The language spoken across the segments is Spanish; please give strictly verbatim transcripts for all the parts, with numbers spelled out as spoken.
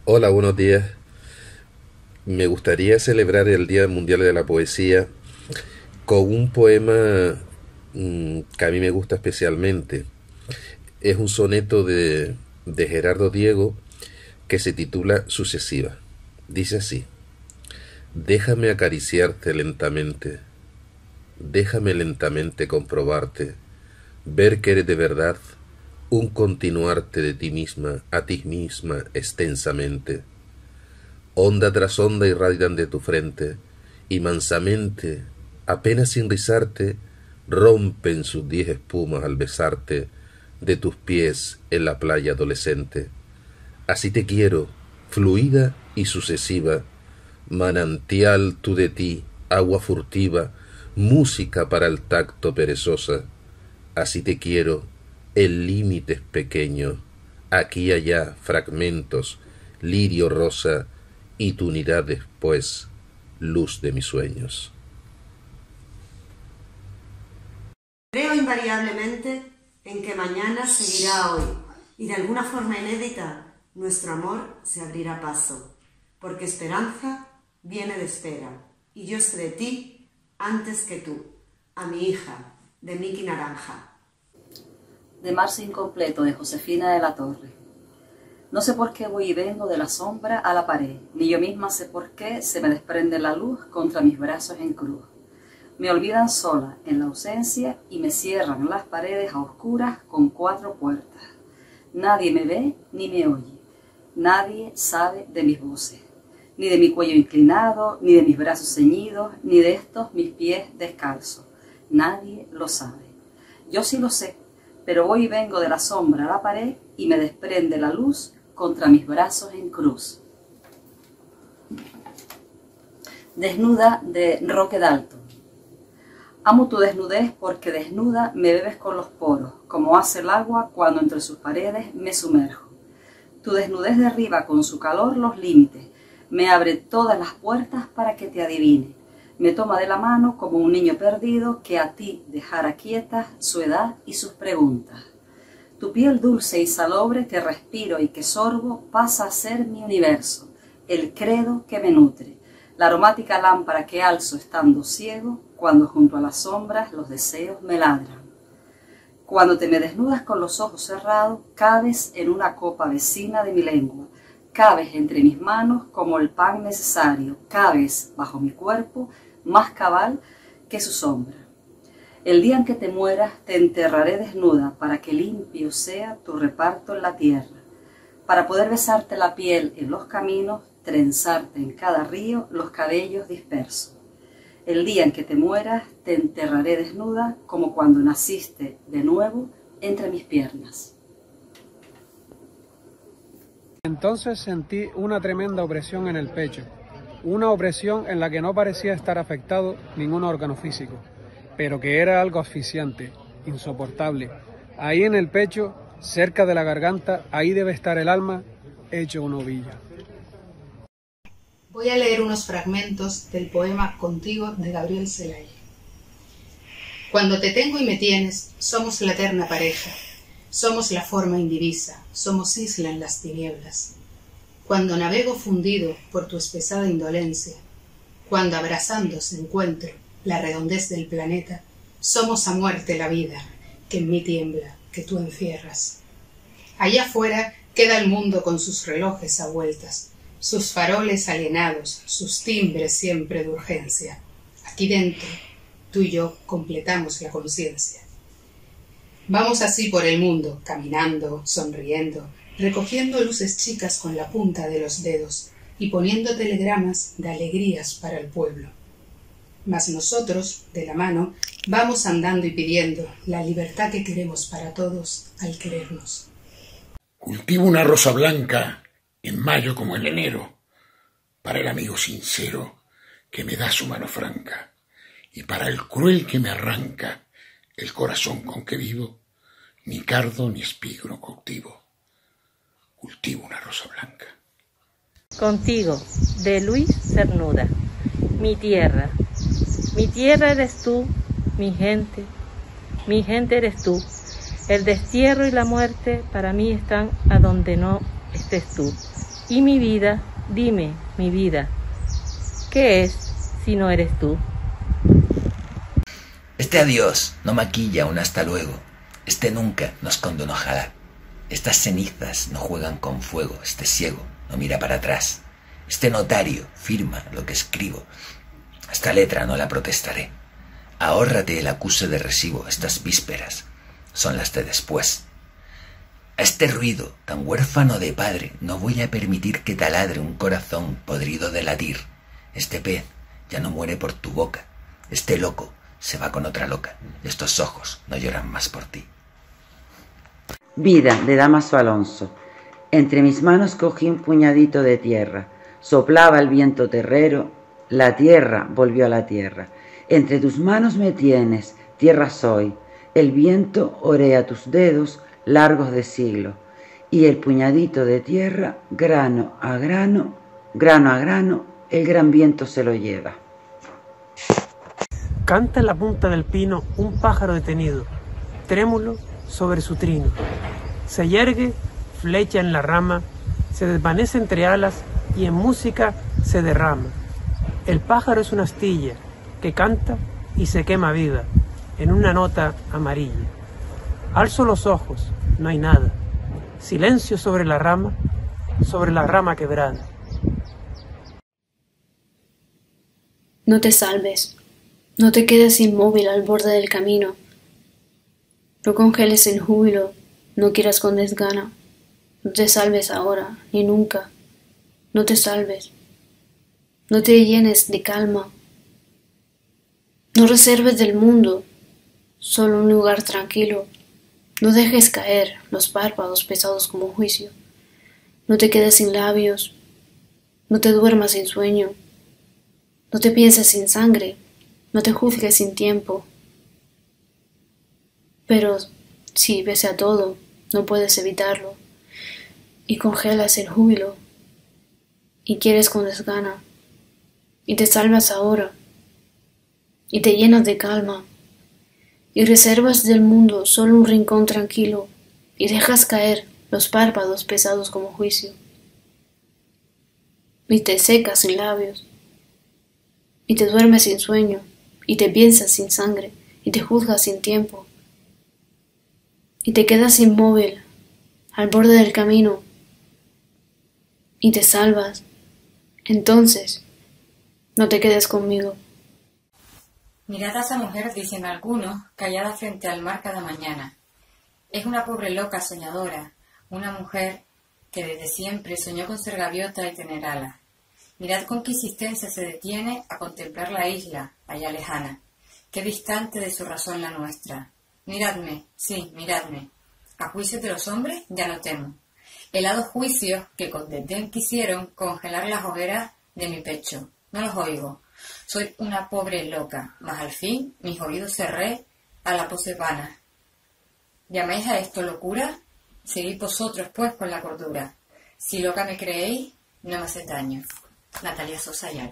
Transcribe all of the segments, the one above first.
Hola, buenos días. Me gustaría celebrar el Día Mundial de la Poesía con un poema mm, que a mí me gusta especialmente. Es un soneto de, de Gerardo Diego que se titula Sucesiva. Dice así: Déjame acariciarte lentamente, déjame lentamente comprobarte, ver que eres de verdad un continuarte de ti misma a ti misma extensamente. Onda tras onda irradian de tu frente, y mansamente, apenas sin rizarte, rompen sus diez espumas al besarte de tus pies en la playa adolescente. Así te quiero, fluida y sucesiva, manantial tú de ti, agua furtiva, música para el tacto perezosa. Así te quiero, en límites pequeños, aquí y allá fragmentos, lirio rosa, y tu unidad después, luz de mis sueños. Creo invariablemente en que mañana seguirá hoy y de alguna forma inédita nuestro amor se abrirá paso, porque esperanza viene de espera y yo sé de ti antes que tú, a mi hija, de Miki Naranja. De Marzo Incompleto, de Josefina de la Torre. No sé por qué voy y vengo de la sombra a la pared, ni yo misma sé por qué se me desprende la luz contra mis brazos en cruz. Me olvidan sola en la ausencia y me cierran las paredes a oscuras con cuatro puertas. Nadie me ve ni me oye, nadie sabe de mis voces, ni de mi cuello inclinado, ni de mis brazos ceñidos, ni de estos mis pies descalzos. Nadie lo sabe. Yo sí lo sé, pero voy y vengo de la sombra a la pared y me desprende la luz contra mis brazos en cruz. Desnuda, de Roque Dalton. Amo tu desnudez porque desnuda me bebes con los poros, como hace el agua cuando entre sus paredes me sumerjo. Tu desnudez derriba con su calor los límites, me abre todas las puertas para que te adivine. Me toma de la mano como un niño perdido que a ti dejara quietas su edad y sus preguntas. Tu piel dulce y salobre que respiro y que sorbo pasa a ser mi universo, el credo que me nutre, la aromática lámpara que alzo estando ciego cuando junto a las sombras los deseos me ladran. Cuando te me desnudas con los ojos cerrados, cabes en una copa vecina de mi lengua, cabes entre mis manos como el pan necesario, cabes bajo mi cuerpo más cabal que su sombra. El día en que te mueras te enterraré desnuda para que limpio sea tu reparto en la tierra, para poder besarte la piel en los caminos, trenzarte en cada río los cabellos dispersos. El día en que te mueras te enterraré desnuda como cuando naciste de nuevo entre mis piernas. Entonces sentí una tremenda opresión en el pecho, una opresión en la que no parecía estar afectado ningún órgano físico, pero que era algo asfixiante, insoportable. Ahí en el pecho, cerca de la garganta, ahí debe estar el alma, hecho una ovilla. Voy a leer unos fragmentos del poema Contigo de Gabriel Celay. Cuando te tengo y me tienes, somos la eterna pareja, somos la forma indivisa, somos isla en las tinieblas. Cuando navego fundido por tu espesada indolencia, cuando abrazándose encuentro la redondez del planeta, somos a muerte la vida, que en mí tiembla, que tú encierras. Allá afuera queda el mundo con sus relojes a vueltas, sus faroles alienados, sus timbres siempre de urgencia. Aquí dentro, tú y yo completamos la conciencia. Vamos así por el mundo, caminando, sonriendo, recogiendo luces chicas con la punta de los dedos y poniendo telegramas de alegrías para el pueblo. Mas nosotros, de la mano, vamos andando y pidiendo la libertad que queremos para todos al querernos. Cultivo una rosa blanca en mayo como en enero, para el amigo sincero que me da su mano franca, y para el cruel que me arranca el corazón con que vivo, ni cardo ni espigo cautivo. Cultivo una rosa blanca. Contigo, de Luis Cernuda. Mi tierra. Mi tierra eres tú, mi gente. Mi gente eres tú. El destierro y la muerte para mí están a donde no estés tú. Y mi vida, dime, mi vida, ¿qué es si no eres tú? Este adiós no maquilla un hasta luego, este nunca no esconde un ojalá. Estas cenizas no juegan con fuego, este ciego no mira para atrás. Este notario firma lo que escribo, esta letra no la protestaré. Ahórrate el acuse de recibo, estas vísperas son las de después. A este ruido tan huérfano de padre no voy a permitir que taladre un corazón podrido de latir. Este pez ya no muere por tu boca, este loco se va con otra loca, estos ojos no lloran más por ti. Vida, de Dámaso Alonso. Entre mis manos cogí un puñadito de tierra, soplaba el viento terrero, la tierra volvió a la tierra. Entre tus manos me tienes, tierra soy, el viento orea tus dedos largos de siglo, y el puñadito de tierra, grano a grano, grano a grano, el gran viento se lo lleva. Canta en la punta del pino un pájaro detenido, trémulo sobre su trino. Se yergue, flecha en la rama, se desvanece entre alas y en música se derrama. El pájaro es una astilla que canta y se quema viva en una nota amarilla. Alzo los ojos, no hay nada. Silencio sobre la rama, sobre la rama quebrada. No te salves, no te quedes inmóvil al borde del camino. No congeles el júbilo, no quieras con desgana. No te salves ahora, ni nunca. No te salves. No te llenes de calma. No reserves del mundo solo un lugar tranquilo. No dejes caer los párpados pesados como juicio. No te quedes sin labios. No te duermas sin sueño. No te pienses sin sangre. No te juzgues sin tiempo. Pero si, pese a todo, no puedes evitarlo, y congelas el júbilo, y quieres con desgana, y te salvas ahora, y te llenas de calma, y reservas del mundo solo un rincón tranquilo, y dejas caer los párpados pesados como juicio, y te secas sin labios, y te duermes sin sueño, y te piensas sin sangre, y te juzgas sin tiempo, y te quedas inmóvil al borde del camino, y te salvas, entonces no te quedes conmigo. Mirad a esa mujer, dicen algunos, callada frente al mar cada mañana. Es una pobre loca soñadora, una mujer que desde siempre soñó con ser gaviota y tener alas. Mirad con qué insistencia se detiene a contemplar la isla, allá lejana. Qué distante de su razón la nuestra. Miradme, sí, miradme. A juicio de los hombres ya no temo. Helados juicios que con desdén quisieron congelar las hogueras de mi pecho. No los oigo. Soy una pobre loca, mas al fin mis oídos cerré a la pose vana. ¿Llamáis a esto locura? Seguid vosotros, pues, con la cordura. Si loca me creéis, no me hacéis daño. Natalia Sosa Ayala.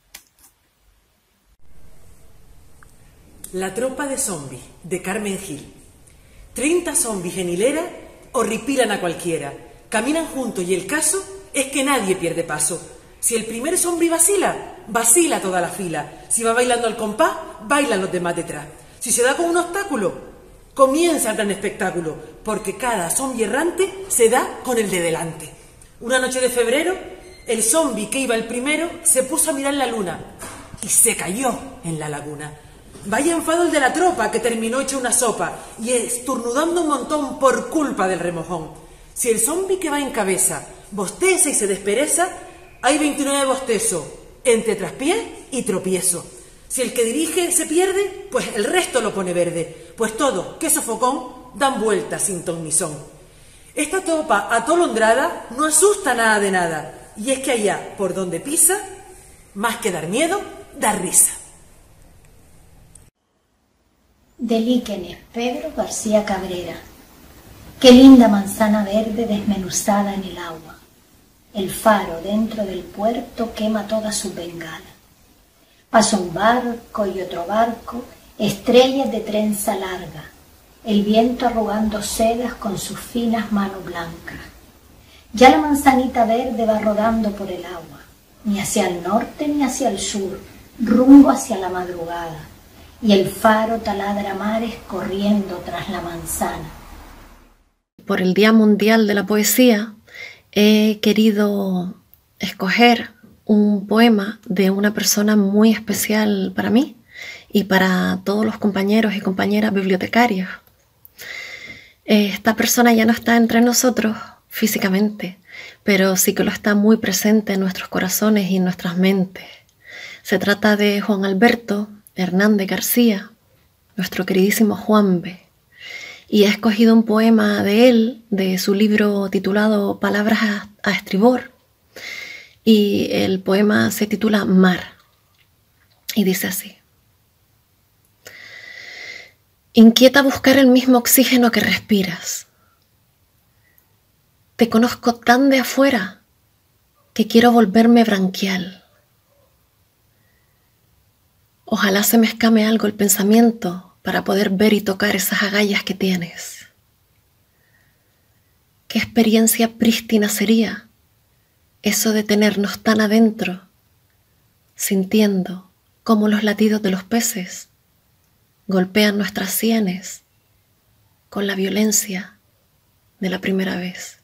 La tropa de zombies, de Carmen Gil. Treinta zombies en hilera horripilan a cualquiera. Caminan juntos y el caso es que nadie pierde paso. Si el primer zombie vacila, vacila toda la fila. Si va bailando al compás, bailan los demás detrás. Si se da con un obstáculo, comienza el gran espectáculo, porque cada zombie errante se da con el de delante. Una noche de febrero, el zombie que iba el primero se puso a mirar la luna y se cayó en la laguna. Vaya enfado el de la tropa, que terminó hecho una sopa y estornudando un montón por culpa del remojón. Si el zombi que va en cabeza bosteza y se despereza, hay veintinueve bostezos entre traspiés y tropiezo. Si el que dirige se pierde, pues el resto lo pone verde, pues todos, que sofocón, dan vueltas sin ton ni son. Esta tropa atolondrada no asusta nada de nada, y es que allá por donde pisa, más que dar miedo, da risa. De Líquenes, Pedro García Cabrera. Qué linda manzana verde desmenuzada en el agua. El faro dentro del puerto quema toda su bengala. Pasa un barco y otro barco, estrellas de trenza larga, el viento arrugando sedas con sus finas manos blancas. Ya la manzanita verde va rodando por el agua, ni hacia el norte ni hacia el sur, rumbo hacia la madrugada, y el faro taladra mares corriendo tras la manzana. Por el Día Mundial de la Poesía he querido escoger un poema de una persona muy especial para mí y para todos los compañeros y compañeras bibliotecarios. Esta persona ya no está entre nosotros físicamente, pero sí que lo está muy presente en nuestros corazones y en nuestras mentes. Se trata de Juan Alberto Hernández García, nuestro queridísimo Juanbe, y he escogido un poema de él, de su libro titulado Palabras a, a estribor, y el poema se titula Mar, y dice así: inquieta buscar el mismo oxígeno que respiras. Te conozco tan de afuera que quiero volverme branquial. Ojalá se me escame algo el pensamiento para poder ver y tocar esas agallas que tienes. Qué experiencia prístina sería eso de tenernos tan adentro, sintiendo cómo los latidos de los peces golpean nuestras sienes con la violencia de la primera vez.